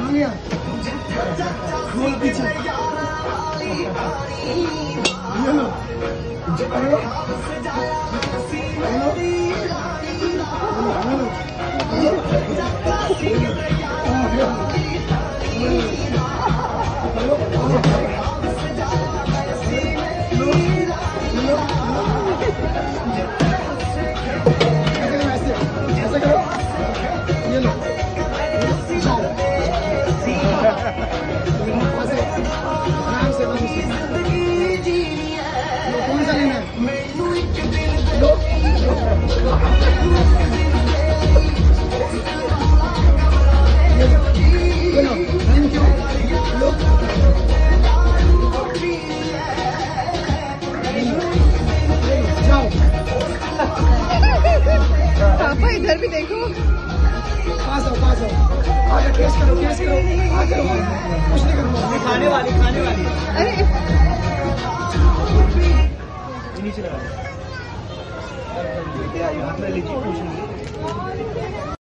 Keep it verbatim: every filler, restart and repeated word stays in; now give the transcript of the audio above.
कहाँ गया? खोल पीछे। ये लो। अरे लो। अरे लो। ऐसे करो। ये लो। जाओ। आराम से कौन सा लेना है? लो। ये लो। Thank you. लो। जाओ। पापा इधर भी देखो। पास आओ, पास आओ। आगे टेस्ट करो, टेस्ट करो। आगे करो, कुछ नहीं करो। खाने वाली, खाने वाली। अरे नीचे लगा। हाथ में लीजिए, कुछ नहीं।